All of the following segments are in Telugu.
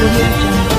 Audio Jungle.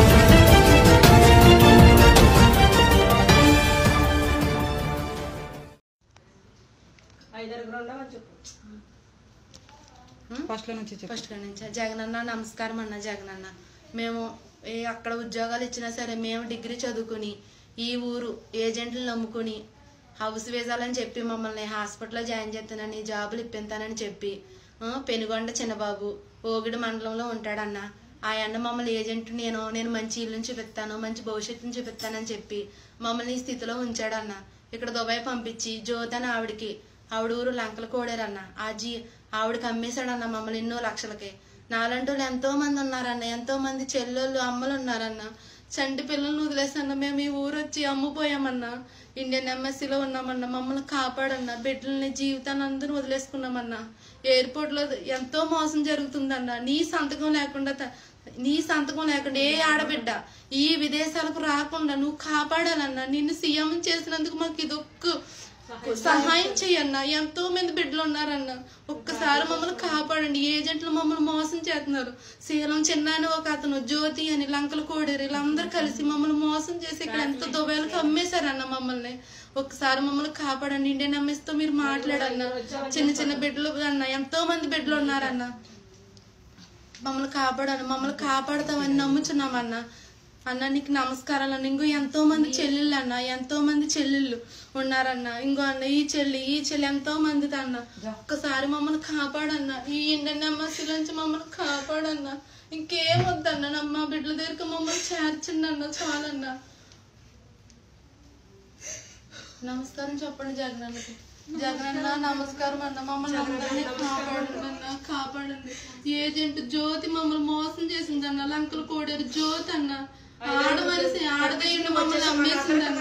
ఫస్ట్ నుంచి జగనన్న నమస్కారం అన్న. జగనన్న మేము అక్కడ ఉద్యోగాలు ఇచ్చినా సరే మేము డిగ్రీ చదువుకుని ఈ ఊరు ఏజెంట్లు నమ్ముకుని హౌస్ వీసాలని చెప్పి మమ్మల్ని హాస్పిటల్లో జాయిన్ చేస్తానని జాబులు ఇప్పిస్తానని చెప్పి పెనుగొండ చిన్నబాబు ఓగిడి మండలంలో ఉంటాడన్న. ఆ అన్న మమ్మల్ని ఏజెంట్ నేను మంచి ఇల్లుని చూపిస్తాను, మంచి భవిష్యత్తుని చూపిస్తానని చెప్పి మమ్మల్ని ఈ స్థితిలో ఉంచాడన్న. ఇక్కడ దుబాయ్ పంపించి జ్యోతి అని ఆవిడ ఊరు లంకల కోడారన్న. ఆవిడకి అమ్మేశాడన్న మమ్మల్ని ఎన్నో లక్షలకి. నాలంటి వాళ్ళు ఎంతో మంది ఉన్నారన్న, ఎంతో మంది చెల్లెళ్ళు అమ్మలు ఉన్నారన్న. చంటి పిల్లల్ని వదిలేసన్న మేము ఈ ఊరు వచ్చి అమ్ముపోయామన్నా. ఇండియన్ ఎంఎస్సీలో ఉన్నామన్నా, మమ్మల్ని కాపాడన్నా. బిడ్డల్ని జీవితాన్ని అందరూ వదిలేసుకున్నామన్నా. ఎయిర్పోర్ట్ లో ఎంతో మోసం జరుగుతుందన్న. నీ సంతకం లేకుండా ఏ ఆడబిడ్డ ఈ విదేశాలకు రాకుండా నువ్వు కాపాడాలన్నా. నిన్ను సీఎం చేసినందుకు మాకు ఇదొక్క సహాయం చెయ్యన్నా. ఎంతో మంది బిడ్డలు ఉన్నారన్న, ఒక్కసారి మమ్మల్ని కాపాడండి. ఏజెంట్లు మమ్మల్ని మోసం చేస్తున్నారు. శీలం చిన్న అని ఒక అతను, జ్యోతి అని, లంకల కోడేరు, వీళ్ళందరూ కలిసి మమ్మల్ని మోసం చేసి ఇక్కడ ఎంతో దుబాయ్లకు అమ్మేశారన్న మమ్మల్ని. ఒక్కసారి మమ్మల్ని కాపాడండి. ఇండియన్ ఎంఎస్తో మీరు మాట్లాడన్న. చిన్న చిన్న బిడ్డలు అన్న, ఎంతో మంది బిడ్డలు ఉన్నారన్న. మమ్మల్ని కాపాడన్న, మమ్మల్ని కాపాడతామని నమ్ముచున్నామన్నా. అన్న నీకు నమస్కారాలు అన్న. ఇంకో ఎంతో మంది చెల్లెళ్ళు అన్న, ఎంతో మంది చెల్లెళ్ళు ఉన్నారన్న. ఇంకో అన్న ఈ చెల్లి ఎంతో మంది అన్న. ఒక్కసారి మమ్మల్ని కాపాడన్న. ఈ ఇండియన్ ఎంఎస్సీ నుంచి మమ్మల్ని కాపాడన్న. ఇంకేం వద్దన్న. మా బిడ్డల దగ్గరికి మమ్మల్ని చేర్చండి అన్న, చాలన్న. నమస్కారం చెప్పండి జగనన్నకి. జగనన్న నమస్కారం అన్న. మమ్మల్ని అందరినీ కాపాడండి అన్న, కాపాడండి. ఏజెంట్ జ్యోతి మమ్మల్ని మోసం చేసిందన్న. లంకల కోడేరు జ్యోతి అన్న, ఆడమనిసి ఆడదయ్యండి మమ్మల్ని అమ్మేసిందన్న.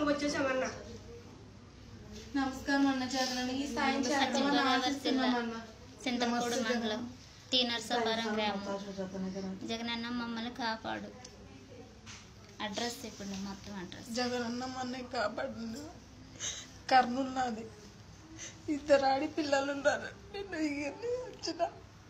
నమస్కారం అన్న. జగనన్న ఈ సాయం చేస్తామని ఆశిస్తున్నామన్న. చింతమూడు మండలం టీ నర్సాపురం గ్రామం. జగనన్న మమ్మల్ని కాపాడు. అడ్రస్ చెప్పండి, మొత్తం అడ్రస్. జగనన్న మమ్మల్ని కాపాడు. కర్నూలు నాది. 2 ఆడపిల్లలు ఉన్నారు. నిన్న వచ్చిన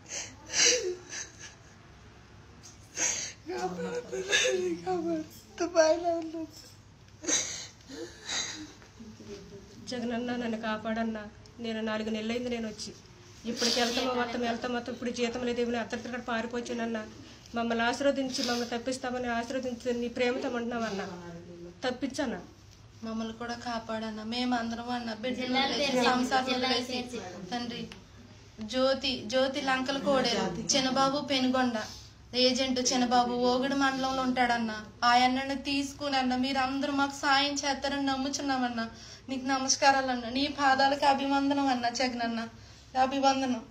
జగనన్న నన్ను కాపాడన్నా. నేను 4 నెలలైంది నేను వచ్చి. ఇప్పటికి వెళ్తాం ఇప్పుడు జీతం లేదు, ఏమైనా అత్తక్కడ పారిపోయానన్నా. మమ్మల్ని ఆశీర్వదించి మమ్మల్ని తప్పిస్తామని ఆశీర్వదించి నీ ప్రేమతో అంటున్నావన్నా. తప్పించన్నా. మమ్మల్ని కూడా కాపాడన్నా. మేమందరం అన్న బిడ్డలు సంసారం తండ్రి. జ్యోతి లంకల కోడేరు, చిన్నబాబు పెనుగొండ ఏజెంట్ చిన్నబాబు ఓగిడి మండలంలో ఉంటాడన్న. ఆయన్నని తీసుకుని అన్న మీరు అందరూ మాకు సాయం చేస్తారని నమ్ముచున్నామన్నా. నీకు నమస్కారాలన్న. నీ పాదాలకు అభివందనం అన్న. జగనన్న అభివందనం.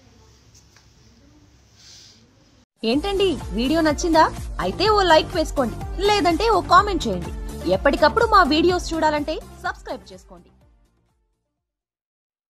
ఏంటండి వీడియో నచ్చిందా? అయితే ఓ లైక్ వేసుకోండి, లేదంటే ఓ కామెంట్ చేయండి. ఎప్పటికప్పుడు మా వీడియోస్ చూడాలంటే సబ్స్క్రైబ్ చేసుకోండి.